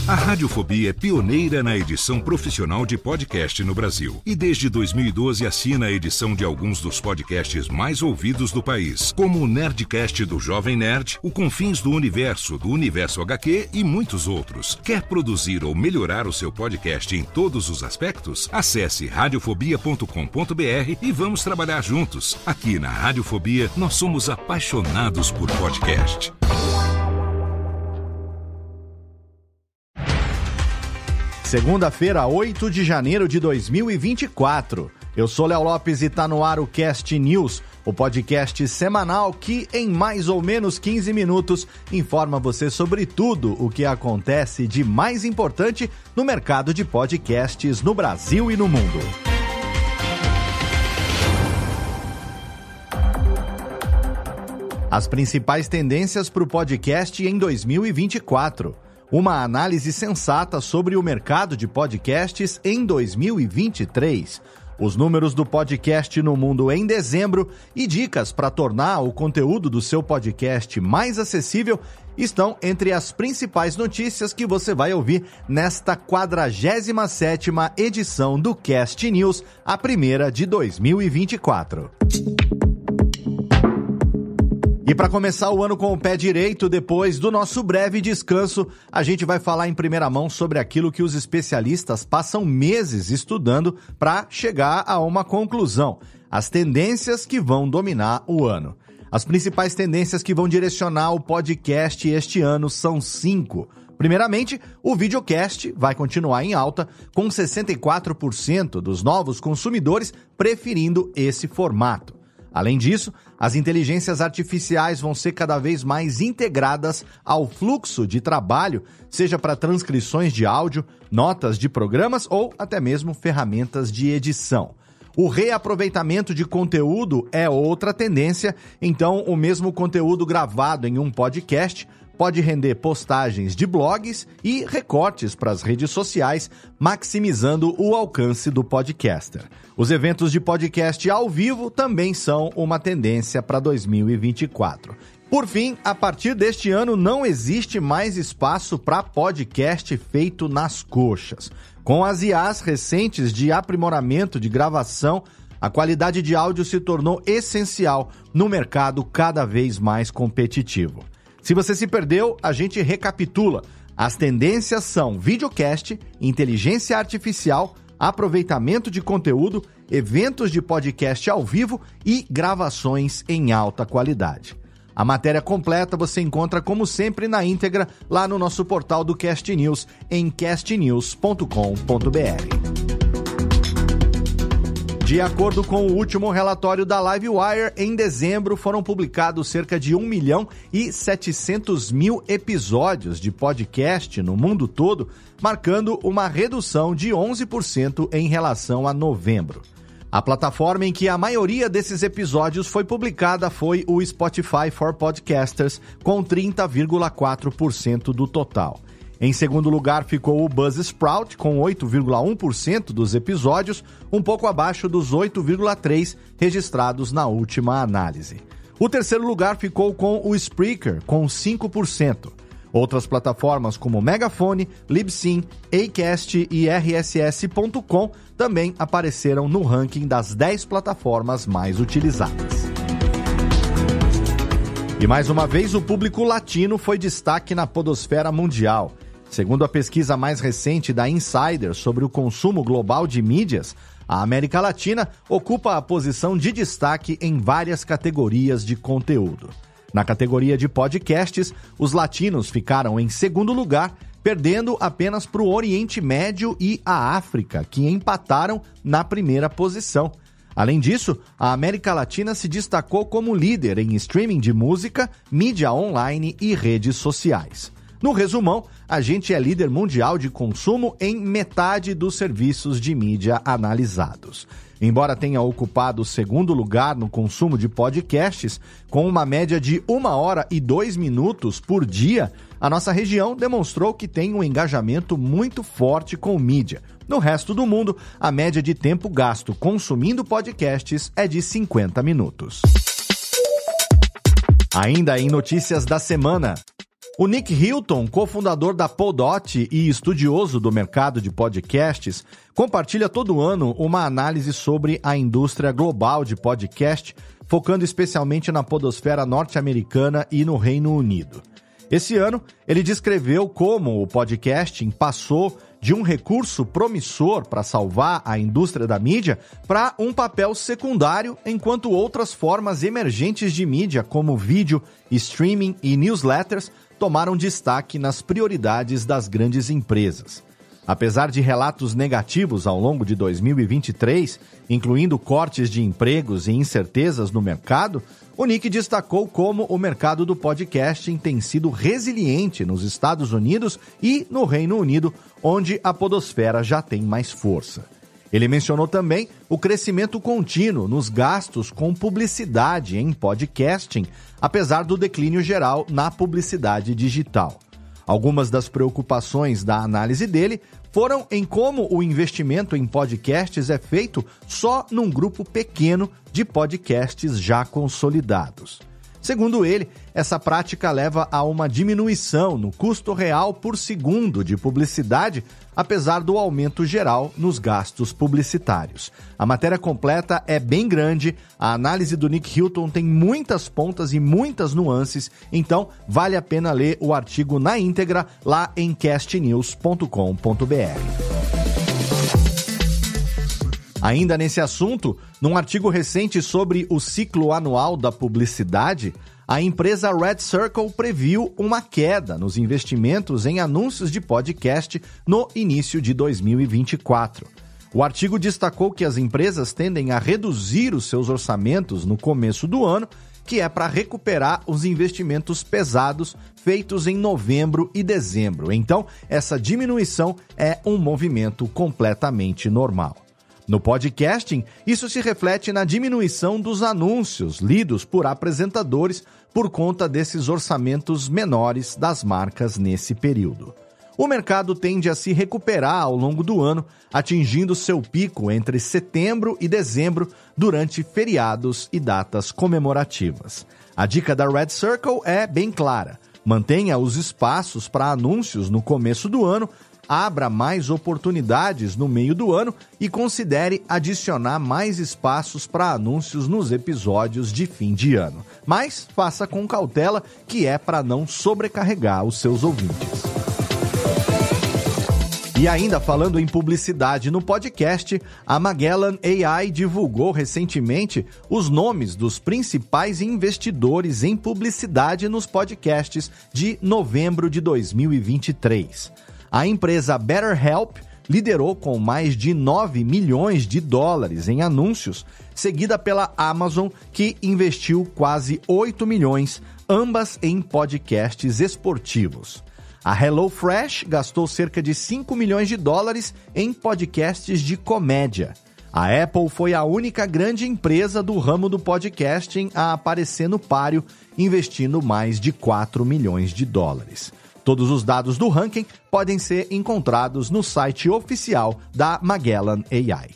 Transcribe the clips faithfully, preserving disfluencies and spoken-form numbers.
A Radiofobia é pioneira na edição profissional de podcast no Brasil. E desde dois mil e doze assina a edição de alguns dos podcasts mais ouvidos do país, como o Nerdcast do Jovem Nerd, o Confins do Universo, do Universo agá quê e muitos outros. Quer produzir ou melhorar o seu podcast em todos os aspectos? Acesse radiofobia ponto com ponto b r e vamos trabalhar juntos. Aqui na Radiofobia, nós somos apaixonados por podcast. Segunda-feira, oito de janeiro de dois mil e vinte e quatro. Eu sou Léo Lopes e tá no ar o Cast News, o podcast semanal que, em mais ou menos quinze minutos, informa você sobre tudo o que acontece de mais importante no mercado de podcasts no Brasil e no mundo. As principais tendências para o podcast em dois mil e vinte e quatro. Uma análise sensata sobre o mercado de podcasts em dois mil e vinte e três. Os números do podcast no mundo em dezembro e dicas para tornar o conteúdo do seu podcast mais acessível estão entre as principais notícias que você vai ouvir nesta quadragésima sétima edição do Cast News, a primeira de dois mil e vinte e quatro. E para começar o ano com o pé direito, depois do nosso breve descanso, a gente vai falar em primeira mão sobre aquilo que os especialistas passam meses estudando para chegar a uma conclusão: as tendências que vão dominar o ano. As principais tendências que vão direcionar o podcast este ano são cinco. Primeiramente, o videocast vai continuar em alta, com sessenta e quatro por cento dos novos consumidores preferindo esse formato. Além disso, as inteligências artificiais vão ser cada vez mais integradas ao fluxo de trabalho, seja para transcrições de áudio, notas de programas ou até mesmo ferramentas de edição. O reaproveitamento de conteúdo é outra tendência, então o mesmo conteúdo gravado em um podcast pode render postagens de blogs e recortes para as redes sociais, maximizando o alcance do podcaster. Os eventos de podcast ao vivo também são uma tendência para dois mil e vinte e quatro. Por fim, a partir deste ano não existe mais espaço para podcast feito nas coxas. Com as I As recentes de aprimoramento de gravação, a qualidade de áudio se tornou essencial no mercado cada vez mais competitivo. Se você se perdeu, a gente recapitula. As tendências são videocast, inteligência artificial, aproveitamento de conteúdo, eventos de podcast ao vivo e gravações em alta qualidade. A matéria completa você encontra, como sempre, na íntegra lá no nosso portal do Cast News, em cast news ponto com ponto b r. De acordo com o último relatório da Livewire, em dezembro foram publicados cerca de um milhão e setecentos mil episódios de podcast no mundo todo, marcando uma redução de onze por cento em relação a novembro. A plataforma em que a maioria desses episódios foi publicada foi o Spotify for Podcasters, com trinta vírgula quatro por cento do total. Em segundo lugar ficou o Buzzsprout, com oito vírgula um por cento dos episódios, um pouco abaixo dos oito vírgula três por cento registrados na última análise. O terceiro lugar ficou com o Spreaker, com cinco por cento. Outras plataformas como Megafone, Libsyn, Acast e R S S ponto com também apareceram no ranking das dez plataformas mais utilizadas. E mais uma vez, o público latino foi destaque na podosfera mundial. Segundo a pesquisa mais recente da Insider sobre o consumo global de mídias, a América Latina ocupa a posição de destaque em várias categorias de conteúdo. Na categoria de podcasts, os latinos ficaram em segundo lugar, perdendo apenas para o Oriente Médio e a África, que empataram na primeira posição. Além disso, a América Latina se destacou como líder em streaming de música, mídia online e redes sociais. No resumão, a gente é líder mundial de consumo em metade dos serviços de mídia analisados. Embora tenha ocupado o segundo lugar no consumo de podcasts, com uma média de uma hora e dois minutos por dia, a nossa região demonstrou que tem um engajamento muito forte com mídia. No resto do mundo, a média de tempo gasto consumindo podcasts é de cinquenta minutos. Ainda em notícias da semana, O Nick Hilton, cofundador da Podot e estudioso do mercado de podcasts, compartilha todo ano uma análise sobre a indústria global de podcast, focando especialmente na podosfera norte-americana e no Reino Unido. Esse ano, ele descreveu como o podcasting passou de um recurso promissor para salvar a indústria da mídia para um papel secundário, enquanto outras formas emergentes de mídia, como vídeo, streaming e newsletters, tomaram destaque nas prioridades das grandes empresas. Apesar de relatos negativos ao longo de dois mil e vinte e três, incluindo cortes de empregos e incertezas no mercado, o Nick destacou como o mercado do podcasting tem sido resiliente nos Estados Unidos e no Reino Unido, onde a podosfera já tem mais força. Ele mencionou também o crescimento contínuo nos gastos com publicidade em podcasting, apesar do declínio geral na publicidade digital. Algumas das preocupações da análise dele foram em como o investimento em podcasts é feito só num grupo pequeno de podcasts já consolidados. Segundo ele, essa prática leva a uma diminuição no custo real por segundo de publicidade, apesar do aumento geral nos gastos publicitários. A matéria completa é bem grande, a análise do Nick Hilton tem muitas pontas e muitas nuances, então vale a pena ler o artigo na íntegra lá em cast news ponto com ponto b r. Ainda nesse assunto, num artigo recente sobre o ciclo anual da publicidade, a empresa Red Circle previu uma queda nos investimentos em anúncios de podcast no início de dois mil e vinte e quatro. O artigo destacou que as empresas tendem a reduzir os seus orçamentos no começo do ano, que é para recuperar os investimentos pesados feitos em novembro e dezembro. Então, essa diminuição é um movimento completamente normal. No podcasting, isso se reflete na diminuição dos anúncios lidos por apresentadores por conta desses orçamentos menores das marcas nesse período. O mercado tende a se recuperar ao longo do ano, atingindo seu pico entre setembro e dezembro durante feriados e datas comemorativas. A dica da Red Circle é bem clara: mantenha os espaços para anúncios no começo do ano, abra mais oportunidades no meio do ano e considere adicionar mais espaços para anúncios nos episódios de fim de ano. Mas faça com cautela, que é para não sobrecarregar os seus ouvintes. E ainda falando em publicidade no podcast, a Magellan A I divulgou recentemente os nomes dos principais investidores em publicidade nos podcasts de novembro de dois mil e vinte e três. A empresa BetterHelp liderou com mais de nove milhões de dólares em anúncios, seguida pela Amazon, que investiu quase oito milhões, ambas em podcasts esportivos. A HelloFresh gastou cerca de cinco milhões de dólares em podcasts de comédia. A Apple foi a única grande empresa do ramo do podcasting a aparecer no páreo, investindo mais de quatro milhões de dólares. Todos os dados do ranking podem ser encontrados no site oficial da Magellan A I.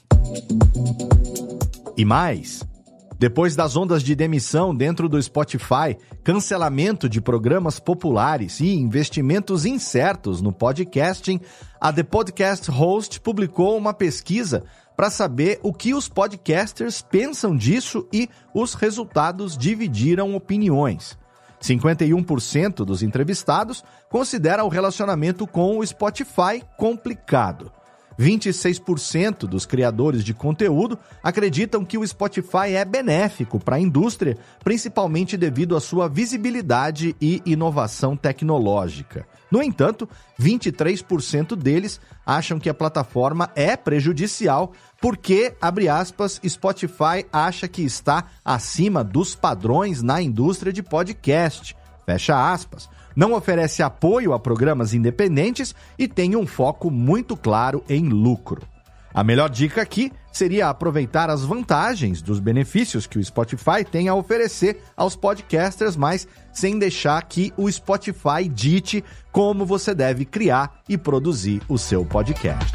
E mais, depois das ondas de demissão dentro do Spotify, cancelamento de programas populares e investimentos incertos no podcasting, a The Podcast Host publicou uma pesquisa para saber o que os podcasters pensam disso e os resultados dividiram opiniões. cinquenta e um por cento dos entrevistados consideram o relacionamento com o Spotify complicado. vinte e seis por cento dos criadores de conteúdo acreditam que o Spotify é benéfico para a indústria, principalmente devido à sua visibilidade e inovação tecnológica. No entanto, vinte e três por cento deles acham que a plataforma é prejudicial porque, abre aspas, Spotify acha que está acima dos padrões na indústria de podcast, fecha aspas. Não oferece apoio a programas independentes e tem um foco muito claro em lucro. A melhor dica aqui seria aproveitar as vantagens dos benefícios que o Spotify tem a oferecer aos podcasters, mas sem deixar que o Spotify dite como você deve criar e produzir o seu podcast.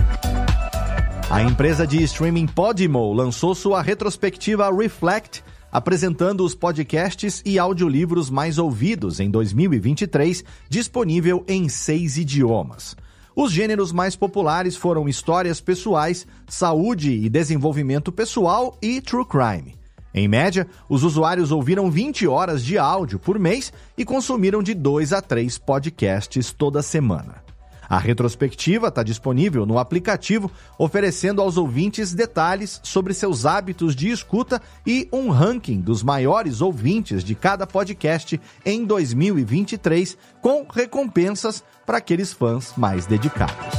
A empresa de streaming Podimo lançou sua retrospectiva Reflect, apresentando os podcasts e audiolivros mais ouvidos em dois mil e vinte e três, disponível em seis idiomas. Os gêneros mais populares foram histórias pessoais, saúde e desenvolvimento pessoal e true crime. Em média, os usuários ouviram vinte horas de áudio por mês e consumiram de dois a três podcasts toda semana. A retrospectiva está disponível no aplicativo, oferecendo aos ouvintes detalhes sobre seus hábitos de escuta e um ranking dos maiores ouvintes de cada podcast em dois mil e vinte e três, com recompensas para aqueles fãs mais dedicados.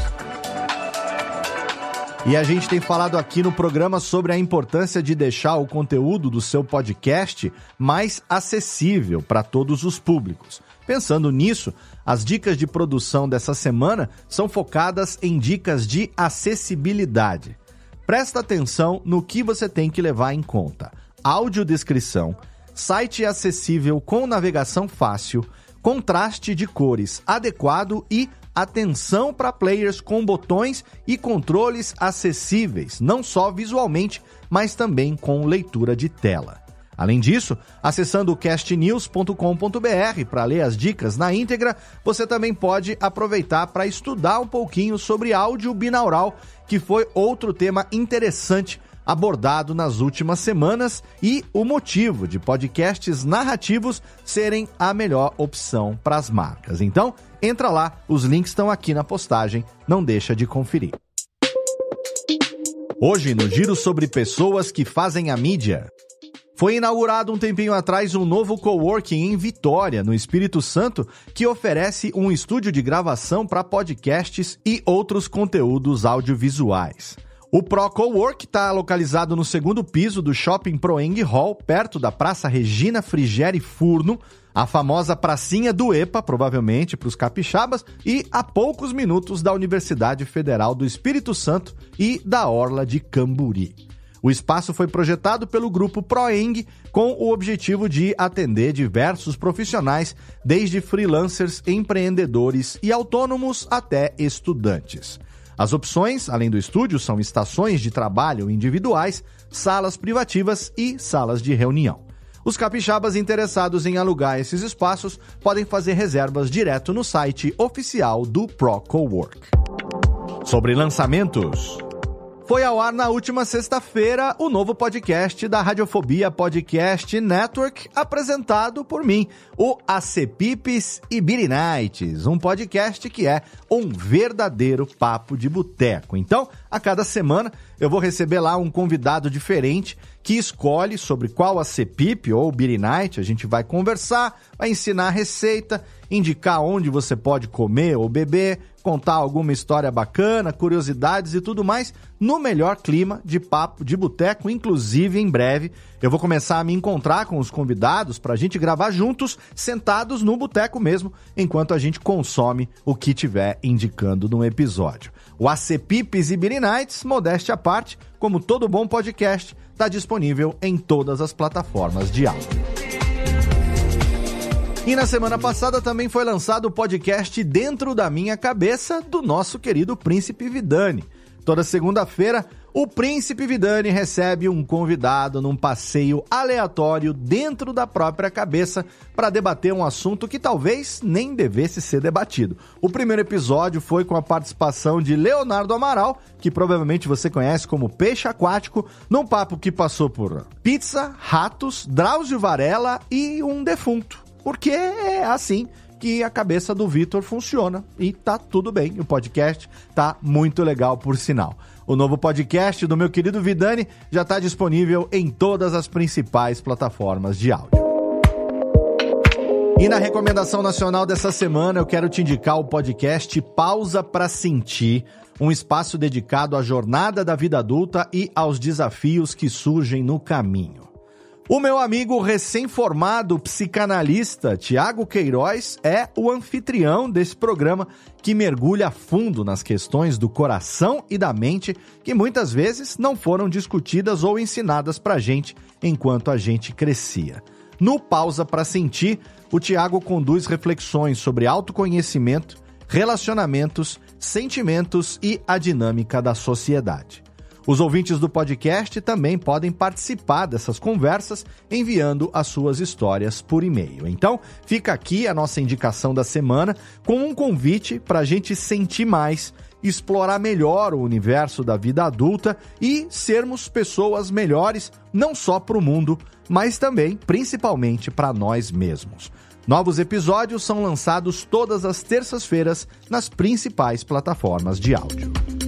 E a gente tem falado aqui no programa sobre a importância de deixar o conteúdo do seu podcast mais acessível para todos os públicos. Pensando nisso, as dicas de produção dessa semana são focadas em dicas de acessibilidade. Presta atenção no que você tem que levar em conta: audiodescrição, site acessível com navegação fácil, contraste de cores adequado e atenção para players com botões e controles acessíveis, não só visualmente, mas também com leitura de tela. Além disso, acessando o cast news ponto com ponto b r para ler as dicas na íntegra, você também pode aproveitar para estudar um pouquinho sobre áudio binaural, que foi outro tema interessante abordado nas últimas semanas e o motivo de podcasts narrativos serem a melhor opção para as marcas. Então, entra lá, os links estão aqui na postagem, não deixa de conferir. Hoje, no Giro sobre Pessoas que Fazem a Mídia, foi inaugurado um tempinho atrás um novo coworking em Vitória, no Espírito Santo, que oferece um estúdio de gravação para podcasts e outros conteúdos audiovisuais. O Pro Cowork está localizado no segundo piso do Shopping Proeng Hall, perto da Praça Regina Frigeri Furno, a famosa pracinha do EPA, provavelmente para os capixabas, e a poucos minutos da Universidade Federal do Espírito Santo e da Orla de Camburi. O espaço foi projetado pelo grupo Proeng com o objetivo de atender diversos profissionais, desde freelancers, empreendedores e autônomos até estudantes. As opções, além do estúdio, são estações de trabalho individuais, salas privativas e salas de reunião. Os capixabas interessados em alugar esses espaços podem fazer reservas direto no site oficial do Pro Cowork. Sobre lançamentos, foi ao ar na última sexta-feira o novo podcast da Radiofobia Podcast Network, apresentado por mim, o Acepipes e Beery Nights, um podcast que é um verdadeiro papo de boteco. Então, a cada semana eu vou receber lá um convidado diferente que escolhe sobre qual Acepip ou Beery Night a gente vai conversar, vai ensinar a receita, indicar onde você pode comer ou beber, contar alguma história bacana, curiosidades e tudo mais, no melhor clima de papo de boteco. Inclusive, em breve, eu vou começar a me encontrar com os convidados para a gente gravar juntos, sentados no boteco mesmo, enquanto a gente consome o que tiver indicando no episódio. O Acepipes e Beery Nights, modéstia à parte, como todo bom podcast, está disponível em todas as plataformas de áudio. E na semana passada também foi lançado o podcast Dentro da Minha Cabeça, do nosso querido Príncipe Vidani. Toda segunda-feira, o Príncipe Vidani recebe um convidado num passeio aleatório dentro da própria cabeça para debater um assunto que talvez nem devesse ser debatido. O primeiro episódio foi com a participação de Leonardo Amaral, que provavelmente você conhece como Peixe Aquático, num papo que passou por pizza, ratos, Drauzio Varela e um defunto. Porque é assim que a cabeça do Vitor funciona e tá tudo bem. O podcast tá muito legal, por sinal. O novo podcast do meu querido Vidani já está disponível em todas as principais plataformas de áudio. E na recomendação nacional dessa semana eu quero te indicar o podcast Pausa para Sentir, um espaço dedicado à jornada da vida adulta e aos desafios que surgem no caminho. O meu amigo recém-formado psicanalista Tiago Queiroz é o anfitrião desse programa que mergulha a fundo nas questões do coração e da mente que muitas vezes não foram discutidas ou ensinadas pra gente enquanto a gente crescia. No Pausa para Sentir, o Tiago conduz reflexões sobre autoconhecimento, relacionamentos, sentimentos e a dinâmica da sociedade. Os ouvintes do podcast também podem participar dessas conversas enviando as suas histórias por e-mail. Então, fica aqui a nossa indicação da semana com um convite para a gente sentir mais, explorar melhor o universo da vida adulta e sermos pessoas melhores, não só para o mundo, mas também, principalmente, para nós mesmos. Novos episódios são lançados todas as terças-feiras nas principais plataformas de áudio.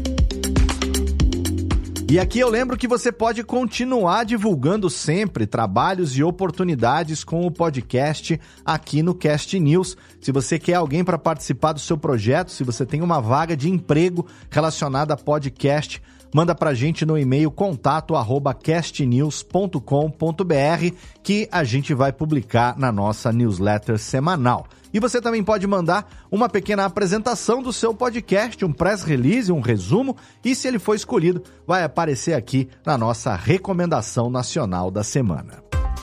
E aqui eu lembro que você pode continuar divulgando sempre trabalhos e oportunidades com o podcast aqui no Cast News. Se você quer alguém para participar do seu projeto, se você tem uma vaga de emprego relacionada a podcast, manda pra gente no e-mail contato arroba castnews ponto com ponto br que a gente vai publicar na nossa newsletter semanal. E você também pode mandar uma pequena apresentação do seu podcast, um press release, um resumo, e se ele for escolhido, vai aparecer aqui na nossa recomendação nacional da semana.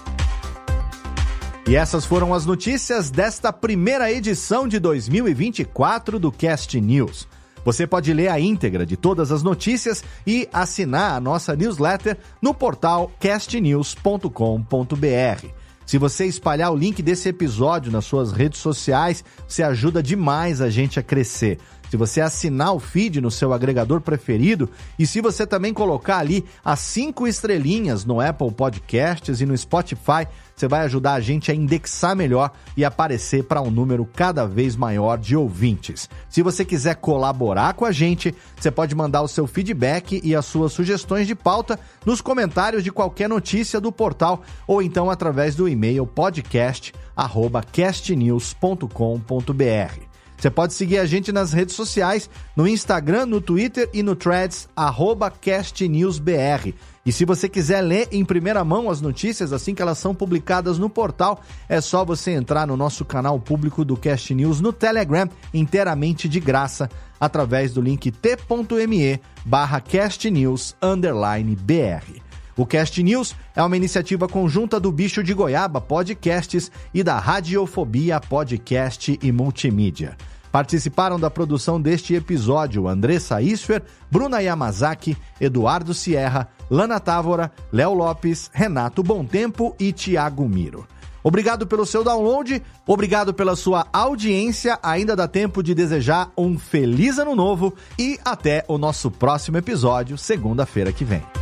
E essas foram as notícias desta primeira edição de dois mil e vinte e quatro do Cast News. Você pode ler a íntegra de todas as notícias e assinar a nossa newsletter no portal cast news ponto com ponto br. Se você espalhar o link desse episódio nas suas redes sociais, você ajuda demais a gente a crescer. Se você assinar o feed no seu agregador preferido e se você também colocar ali as cinco estrelinhas no Apple Podcasts e no Spotify, você vai ajudar a gente a indexar melhor e aparecer para um número cada vez maior de ouvintes. Se você quiser colaborar com a gente, você pode mandar o seu feedback e as suas sugestões de pauta nos comentários de qualquer notícia do portal ou então através do e-mail podcast arroba castnews ponto com ponto br. Você pode seguir a gente nas redes sociais, no Instagram, no Twitter e no Threads, arroba castnewsbr. E se você quiser ler em primeira mão as notícias assim que elas são publicadas no portal, é só você entrar no nosso canal público do Cast News no Telegram, inteiramente de graça, através do link t.me barra castnews underline br. O Cast News é uma iniciativa conjunta do Bicho de Goiaba Podcasts e da Radiofobia Podcast e Multimídia. Participaram da produção deste episódio Andressa Isfer, Bruna Yamazaki, Eduardo Sierra, Lana Távora, Léo Lopes, Renato Bontempo e Tiago Miro. Obrigado pelo seu download, obrigado pela sua audiência, ainda dá tempo de desejar um feliz ano novo e até o nosso próximo episódio, segunda-feira que vem.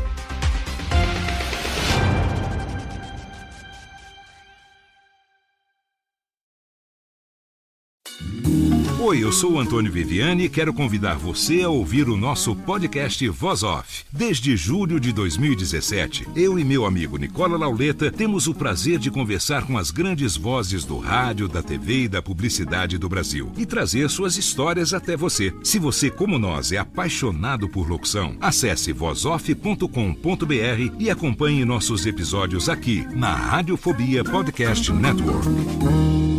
Oi, eu sou o Antônio Viviani e quero convidar você a ouvir o nosso podcast Voz Off. Desde julho de dois mil e dezessete, eu e meu amigo Nicola Lauleta temos o prazer de conversar com as grandes vozes do rádio, da T V e da publicidade do Brasil e trazer suas histórias até você. Se você, como nós, é apaixonado por locução, acesse voz off ponto com ponto br e acompanhe nossos episódios aqui na Radiofobia Podcast Network.